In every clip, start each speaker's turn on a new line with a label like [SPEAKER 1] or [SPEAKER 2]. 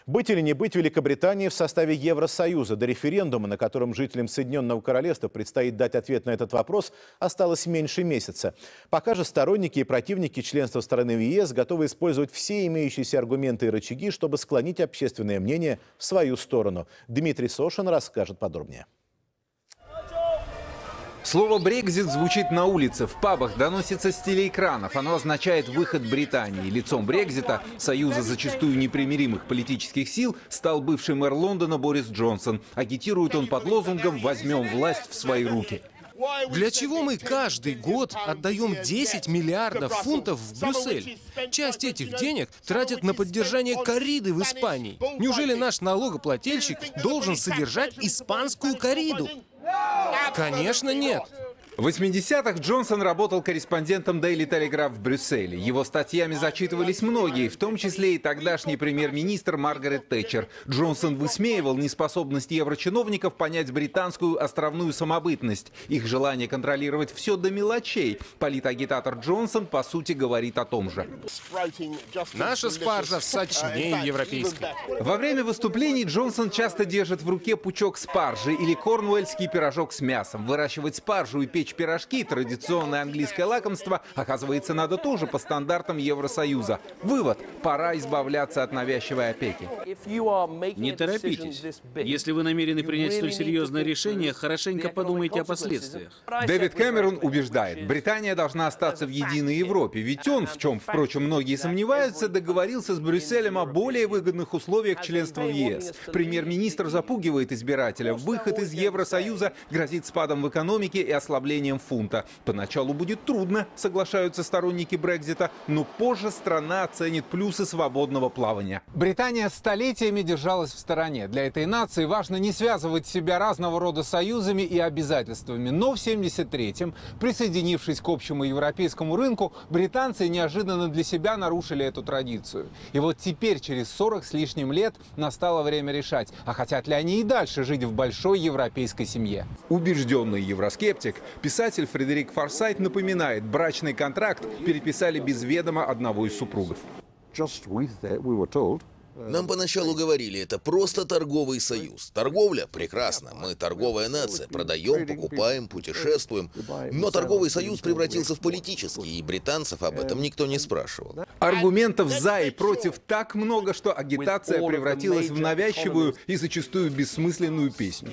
[SPEAKER 1] Быть или не быть Великобритании в составе Евросоюза? До референдума, на котором жителям Соединенного Королевства предстоит дать ответ на этот вопрос, осталось меньше месяца. Пока же сторонники и противники членства страны в ЕС готовы использовать все имеющиеся аргументы и рычаги, чтобы склонить общественное мнение в свою сторону. Дмитрий Сошин расскажет подробнее.
[SPEAKER 2] Слово «Брекзит» звучит на улице, в пабах, доносится с телеэкранов. Оно означает выход Британии. Лицом Брекзита, союза зачастую непримиримых политических сил, стал бывший мэр Лондона Борис Джонсон. Агитирует он под лозунгом «Возьмем власть в свои руки».
[SPEAKER 3] Для чего мы каждый год отдаем 10 миллиардов фунтов в Брюссель? Часть этих денег тратят на поддержание корриды в Испании. Неужели наш налогоплательщик должен содержать испанскую корриду? Конечно, нет.
[SPEAKER 2] В 80-х Джонсон работал корреспондентом Daily Telegraph в Брюсселе. Его статьями зачитывались многие, в том числе и тогдашний премьер-министр Маргарет Тэтчер. Джонсон высмеивал неспособность еврочиновников понять британскую островную самобытность, их желание контролировать все до мелочей. Политагитатор Джонсон, по сути, говорит о том же.
[SPEAKER 3] Наша спаржа сочнее европейской.
[SPEAKER 2] Во время выступлений Джонсон часто держит в руке пучок спаржи или корнуэльский пирожок с мясом. Выращивать спаржу и печь пирожки, традиционное английское лакомство, оказывается, надо тоже по стандартам Евросоюза. Вывод – пора избавляться от навязчивой опеки.
[SPEAKER 4] Не торопитесь. Если вы намерены принять столь серьезное решение, хорошенько подумайте о последствиях.
[SPEAKER 2] Дэвид Кэмерон убеждает, Британия должна остаться в единой Европе, ведь он, в чем, впрочем, многие сомневаются, договорился с Брюсселем о более выгодных условиях членства в ЕС. Премьер-министр запугивает избирателя. Выход из Евросоюза грозит спадом в экономике и ослаблением фунта. Поначалу будет трудно, соглашаются сторонники Брекзита, но позже страна оценит плюсы свободного плавания. Британия столетиями держалась в стороне. Для этой нации важно не связывать себя разного рода союзами и обязательствами. Но в 1973-м, присоединившись к общему европейскому рынку, британцы неожиданно для себя нарушили эту традицию. И вот теперь, через 40 с лишним лет, настало время решать, а хотят ли они и дальше жить в большой европейской семье. Убежденный евроскептик, писатель Фредерик Форсайт напоминает, брачный контракт переписали без ведома одного из супругов.
[SPEAKER 5] Нам поначалу говорили, это просто торговый союз. Торговля – прекрасно. Мы торговая нация. Продаем, покупаем, путешествуем. Но торговый союз превратился в политический, и британцев об этом никто не спрашивал.
[SPEAKER 2] Аргументов за и против так много, что агитация превратилась в навязчивую и зачастую бессмысленную песню.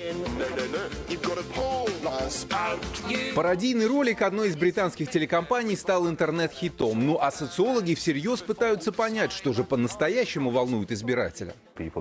[SPEAKER 2] Пародийный ролик одной из британских телекомпаний стал интернет-хитом. Ну а социологи всерьез пытаются понять, что же по-настоящему волнует избирателя.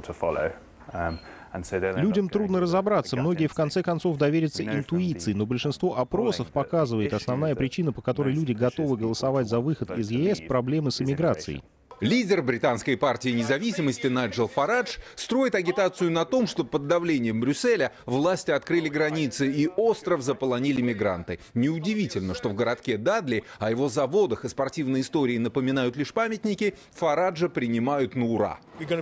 [SPEAKER 6] Людям трудно разобраться, многие в конце концов доверятся интуиции, но большинство опросов показывает, основная причина, по которой люди готовы голосовать за выход из ЕС – проблемы с иммиграцией.
[SPEAKER 2] Лидер британской партии независимости Найджел Фарадж строит агитацию на том, что под давлением Брюсселя власти открыли границы и остров заполонили мигранты. Неудивительно, что в городке Дадли, о его заводах и спортивной истории напоминают лишь памятники, Фараджа принимают на ура.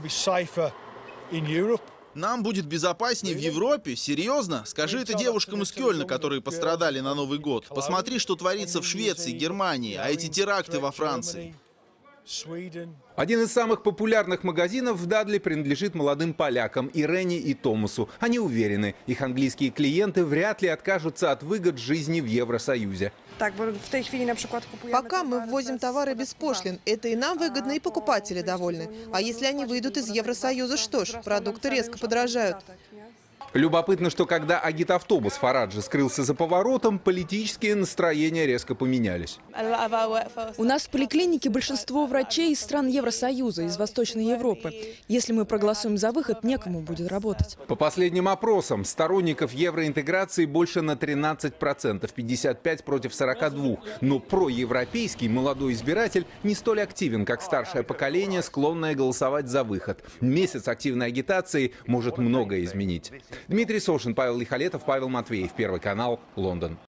[SPEAKER 7] Нам будет безопаснее в Европе? Серьезно? Скажи это девушкам из Кёльна, которые пострадали на Новый год. Посмотри, что творится в Швеции, Германии, а эти теракты во Франции.
[SPEAKER 2] Один из самых популярных магазинов в Дадли принадлежит молодым полякам Ирене и Томасу. Они уверены, их английские клиенты вряд ли откажутся от выгод жизни в Евросоюзе.
[SPEAKER 8] Пока мы ввозим товары без пошлин, это и нам выгодно, и покупатели довольны. А если они выйдут из Евросоюза, что ж, продукты резко подорожают.
[SPEAKER 2] Любопытно, что когда агитавтобус Фараджа скрылся за поворотом, политические настроения резко поменялись.
[SPEAKER 9] У нас в поликлинике большинство врачей из стран Евросоюза, из Восточной Европы. Если мы проголосуем за выход, некому будет работать.
[SPEAKER 2] По последним опросам, сторонников евроинтеграции больше на 13%, 55 против 42. Но проевропейский молодой избиратель не столь активен, как старшее поколение, склонное голосовать за выход. Месяц активной агитации может многое изменить. Дмитрий Сошин, Павел Лихолетов, Павел Матвеев, Первый канал, Лондон.